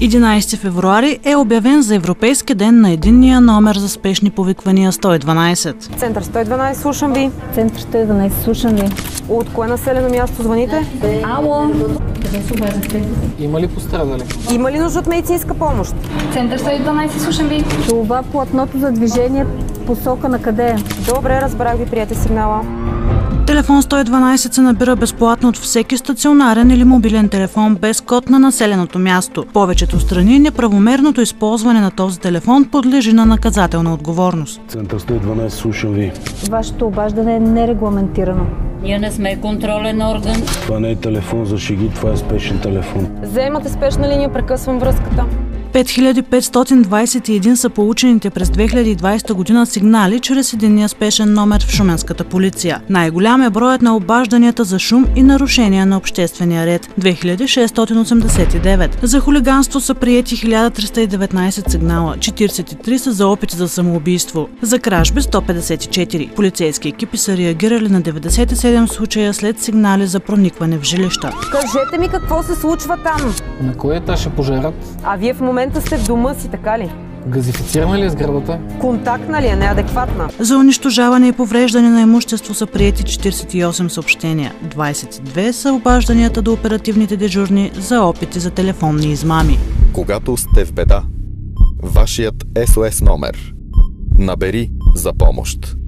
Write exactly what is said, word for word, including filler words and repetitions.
единайсети февруари е обявен за Европейски ден на единния номер за спешни повиквания сто и дванайсет. Център сто и дванайсет, слушам ви. Център сто и дванайсет, слушам ви. От кое населено място звъните? Ало! Къде се обаждате? Има ли пострадали? Има ли нужда от медицинска помощ? Център сто и дванайсет, слушам ви. Това платното за движение посока на къде? Добре, разбрах ви, приете сигнала. Телефон сто и дванайсет се набира безплатно от всеки стационарен или мобилен телефон без код на населеното място. В повечето страни неправомерното използване на този телефон подлежи на наказателна отговорност. Център сто и дванайсет, слушам ви. Вашето обаждане е нерегламентирано. Ние не сме контролен орган. Това не е телефон за шеги, това е спешен телефон. Заемате спешна линия, прекъсвам връзката. пет хиляди петстотин двайсет и един са получените през две хиляди и двайсета година сигнали чрез единния спешен номер в шуменската полиция. Най-голям е броят на обажданията за шум и нарушения на обществения ред – две хиляди шестстотин осемдесет и девет. За хулиганство са приети хиляда триста и деветнайсет сигнала, четирийсет и три са за опити за самоубийство. За кражби сто петдесет и четири. Полицейски екипи са реагирали на деветдесет и седем случая след сигнали за проникване в жилища. Кажете ми какво се случва там? На кой етаж е пожарът? А вие в момента сте в дома си, така ли? Газифицирана ли е сградата? Контактна ли е, неадекватна? За унищожаване и повреждане на имущество са приети четирийсет и осем съобщения. двайсет и две са обажданията до оперативните дежурни за опити за телефонни измами. Когато сте в беда, вашият ес о ес номер. Набери за помощ.